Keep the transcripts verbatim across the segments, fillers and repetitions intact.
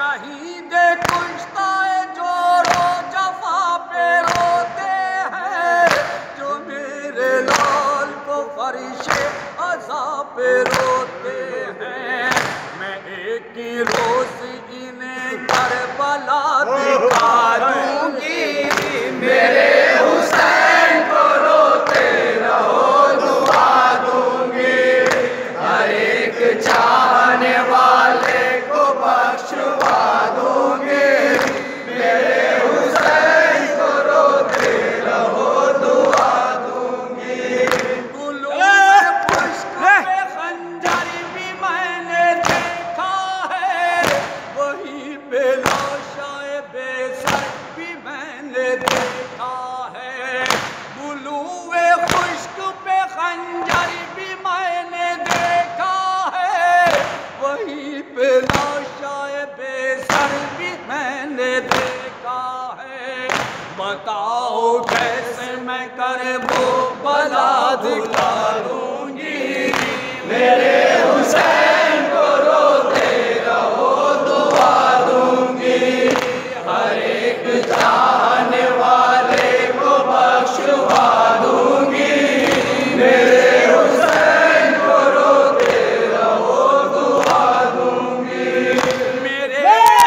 شہید کشتہ جو رو جفا پہ روتے ہیں، جو میرے لال کو فرش عذاب پہ روتے ہیں، میں ایک ہی روز انہیں کربلا دکھا دوں گی، میرے حسین کو روتے رہو دعا دوں گی، ہر ایک چاہنے والے کو بخشوا دوں گی، میرے حسین کو روتے رہو دعا دوں گی، طلوع پشت پہ خنجر بھی میں نے دیکھا ہے، وہی پہ لاشائے بے سر بھی میں نے دیکھا ہے، طلوع خشک پہ خنجر بھی میں نے دیکھا ہے، وہی پہ لاشائے بے سر بھی میں نے دیکھا ہے، بتاؤ کیسے میں کربلا دکھا دوں گی، میرے حسین کو روتے رہو دعا دوں گی، ہر ایک چاہنے والے کو بخشوا دوں گی، میرے حسین کو روتے رہو دعا دوں گی، میرے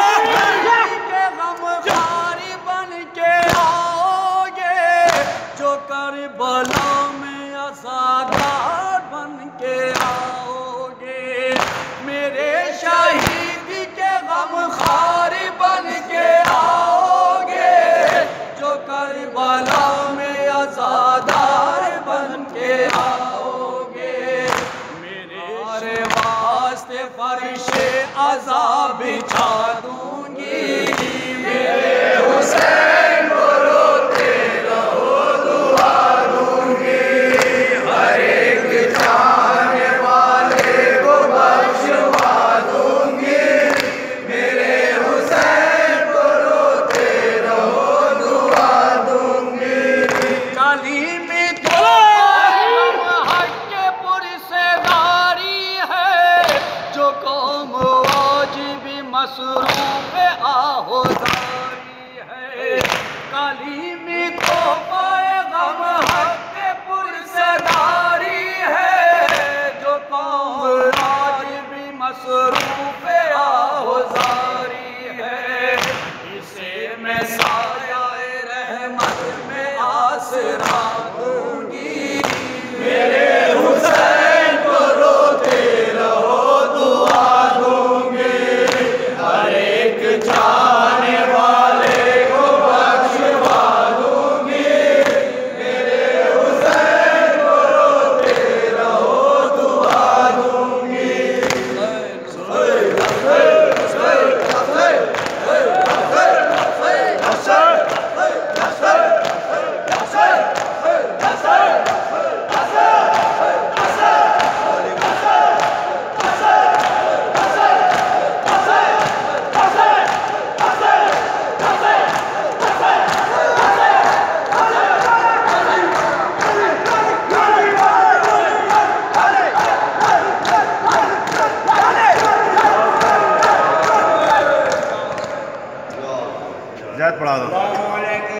کے غم خواری بن کے آؤ گے، جو کربلا میں عزادار بن کے آؤ گے، میرے شہید کے غم خواری بن کے آؤ گے، جو کربلا میں عزادار بن کے آؤ گے، میرے واسطے فرش عذاب بچھا دوں گی، میرے حسین کو روتے رہو دعا دوں گی، ہر ایک چاہنے والے کو بخشوا دوں گی، میرے حسین کو روتے رہو دعا دوں گی، کلیمی تو حق کے پرسیداری ہے، جو قوم آج بھی مصروف آہوزاری ہے، کلیمی تو غم حق کے پرسیداری ہے، جو قوم آج بھی مصروف آہوزاری ہے، اسے میں سایہ رحمت میں آسرا دوں گی، میرے حسین کو روتے رہو دعا دوں گی، ہر ایک چاہنے والے کو بخشوا دوں گی، میرے حسین کو روتے رہو دعا دوں گی، زیادہ پڑھا دو۔